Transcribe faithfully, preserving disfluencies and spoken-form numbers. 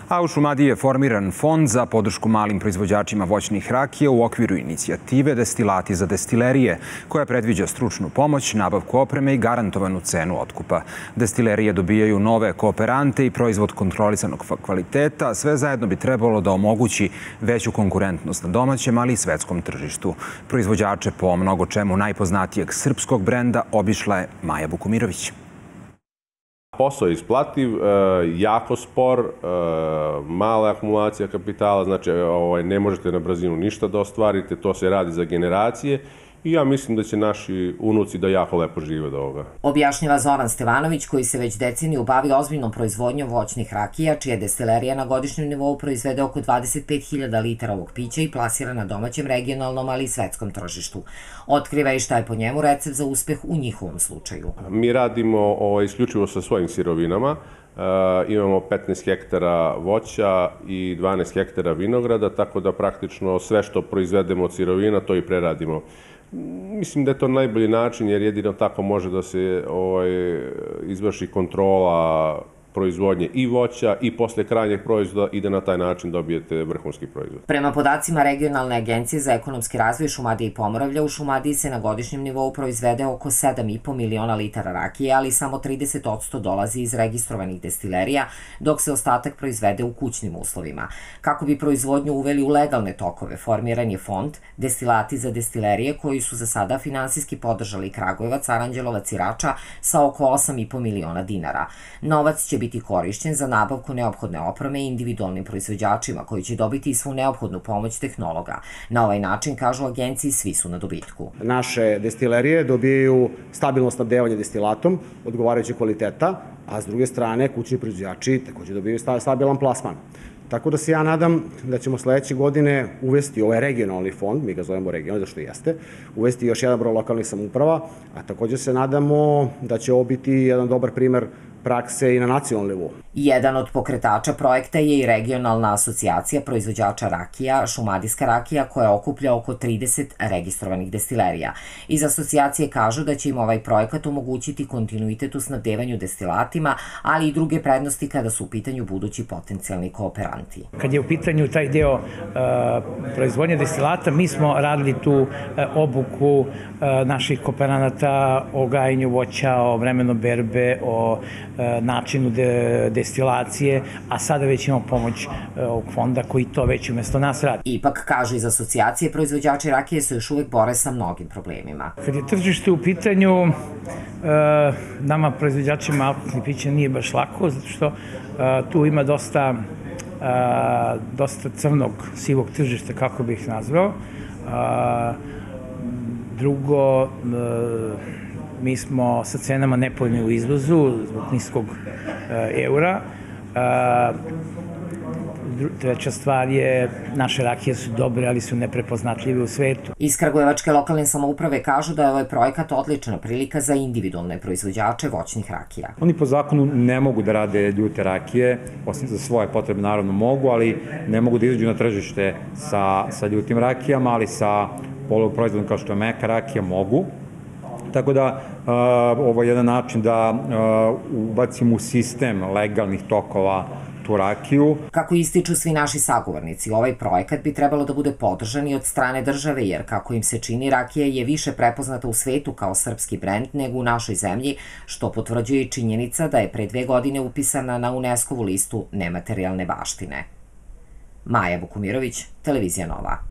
A u Šumadiji je formiran fond za podršku malim proizvođačima voćnih rakija u okviru inicijative Destilati za destilerije, koja predviđa stručnu pomoć, nabavku opreme i garantovanu cenu otkupa. Destilerije dobijaju nove kooperante i proizvod kontrolisanog kvaliteta. Sve zajedno bi trebalo da omogući veću konkurentnost na domaćem, ali i svetskom tržištu. Proizvođače po mnogo čemu najpoznatijeg srpskog brenda obišla je Maja Bukumirović. Posao je isplativ, jako spor, mala akumulacija kapitala, znači ne možete na brzinu ništa da ostvarite, to se radi za generacije i ja mislim da će naši unuci da jako lepo žive od ovoga. Objašnjava Zoran Stevanović, koji se već deceniju bavi ozbiljnom proizvodnjom voćnih rakija, čija destilerija na godišnjem nivou proizvede oko dvadeset pet hiljada litara ovog pića i plasira na domaćem, regionalnom, ali i svetskom tržištu. Otkriva i šta je po njemu recept za uspeh u njihovom slučaju. Mi radimo isključivo sa svojim sirovinama. Imamo petnaest hektara voća i dvanaest hektara vinograda, tako da praktično sve što proizvedemo od sirovina to i preradimo. Mislim da je to najbolji način, jer jedino tako može da se izvrši kontrola proizvodnje i voća i posle krajnjeg proizvoda i da na taj način dobijete vrhunski proizvod. Prema podacima Regionalne agencije za ekonomski razvoj Šumadije i Pomoravlja, u Šumadiji se na godišnjem nivou proizvede oko sedam i po miliona litara rakije, ali samo trideset posto dolazi iz registrovanih destilerija, dok se ostatak proizvede u kućnim uslovima. Kako bi proizvodnju uveli u legalne tokove, formiran je fond Destilati za destilerije, koji su za sada finansijski podržali Kragujevac, Aranđelovac i Rača sa oko osam i po miliona dinara. Novac će biti korišćen za nabavku neophodne opreme individualnim proizvođačima, koji će dobiti svu neophodnu pomoć tehnologa. Na ovaj način, kažu agenciji, svi su na dobitku. Naše destilerije dobijaju stabilno snabdevanje destilatom, odgovarajuće kvaliteta, a s druge strane kućni proizvođači takođe dobijaju stabilan plasman. Tako da se ja nadam da ćemo sledeće godine uvesti ovaj regionalni fond, mi ga zovemo regionalni, zašto jeste, uvesti još jedan broj lokalnih samouprava, a takođe se nadamo da će ovo biti jedan dobar primer prakse i na nacionalnom nivou. Jedan od pokretača projekta je i Regionalna asocijacija proizvođača rakija, Šumadijska rakija, koja okuplja oko trideset registrovanih destilerija. Iz asocijacije kažu da će im ovaj projekat omogućiti kontinuitet u snabdevanju destilatima, ali i druge prednosti kada su u pitanju budući potencijalni kooperanti. Kad je u pitanju taj deo proizvodnje destilata, mi smo radili tu obuku naših kooperanata o gajenju voća, o vremenu berbe, o načinu destilacije, a sada već imamo pomoć ovog fonda koji to već umesto nas radi. Ipak, kažu iz asocijacije, proizvođači rakije se još uvek bore sa mnogim problemima. Kad je tržište u pitanju, nama proizvođačima alkoholnih pića nije baš lako, zato što tu ima dosta dosta crnog, sivog tržišta, kako bih nazvao. Drugo, mi smo sa cenama nepovoljni u izvozu zbog niskog eura. Treća stvar je, naše rakije su dobre, ali su neprepoznatljive u svetu. Iz Kragujevačke lokalne samouprave kažu da je ovaj projekat odlična prilika za individualne proizvođače voćnih rakija. Oni po zakonu ne mogu da rade ljute rakije, osim za svoje potrebe naravno mogu, ali ne mogu da izađu na tržište sa ljutim rakijama, ali sa poluproizvodom kao što je meka rakija mogu. Tako da ovo je jedan način da ubacimo u sistem legalnih tokova tu rakiju. Kako ističu svi naši sagovornici, ovaj projekat bi trebalo da bude podržan i od strane države, jer kako im se čini, rakija je više prepoznata u svetu kao srpski brend nego u našoj zemlji, što potvrđuje i činjenica da je pre dve godine upisana na UNESCO-vu listu nematerijalne baštine. Maja Bukumirović, Televizija Nova.